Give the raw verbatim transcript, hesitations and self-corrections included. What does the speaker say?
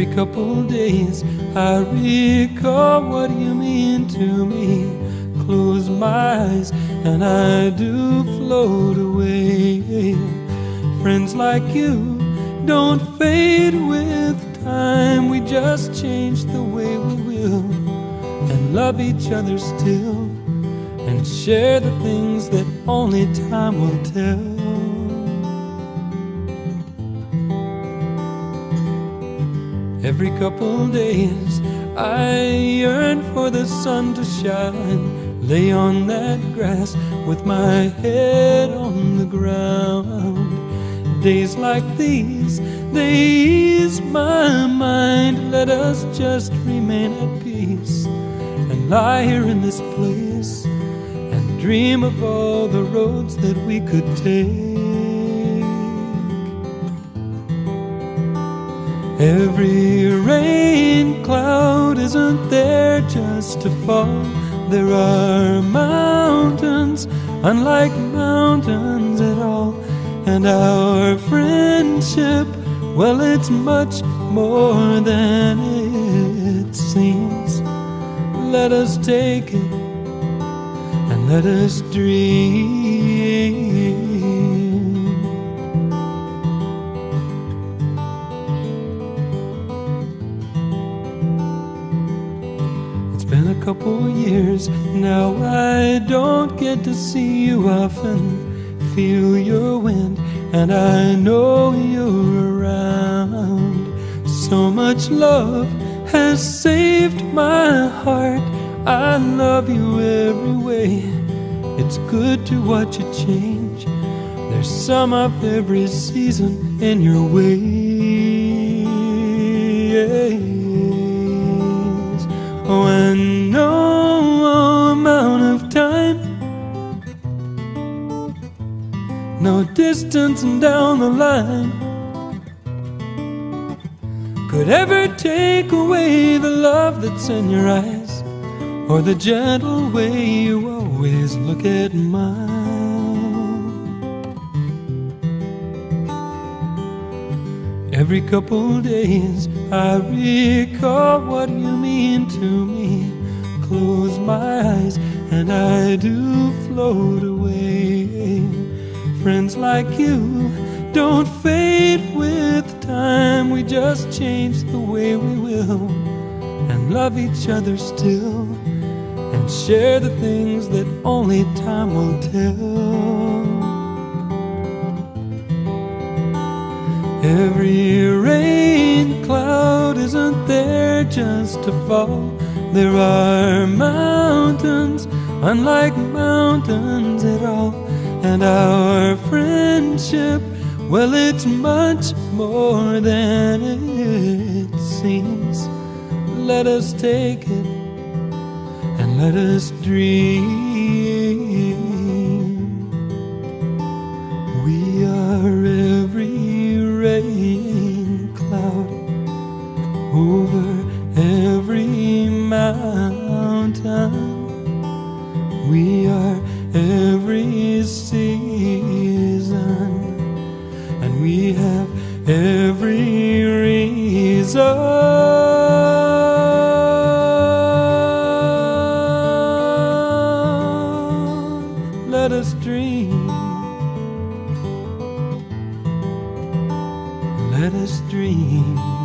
Every couple days I recall what you mean to me. Close my eyes and I do float away. Friends like you don't fade with time. We just change the way we will, and love each other still, and share the things that only time will tell. Every couple days I yearn for the sun to shine, lay on that grass with my head on the ground. Days like these, they ease my mind. Let us just remain at peace and lie here in this place and dream of all the roads that we could take. Every rain cloud isn't there just to fall. There are mountains unlike mountains at all. And our friendship, well, it's much more than it seems. Let us take it and let us dream. It's been a couple years now, I don't get to see you often. Feel your wind and I know you're around. So much love has saved my heart. I love you every way. It's good to watch it change. There's some of every season in your ways. Oh, and no amount of time, no distance down the line could ever take away the love that's in your eyes, or the gentle way you always look at mine. Every couple days I recall what you mean to me. Close my eyes and I do float away. Friends like you don't fade with time. We just change the way we will, and love each other still, and share the things that only time will tell. Every rain cloud isn't there just to fall. There are mountains unlike mountains at all. And our friendship, well, it's much more than it seems. Let us take it and let us dream. We are every rain cloud over every mountain. We are every season, and we have every reason. Let us dream. Let us dream.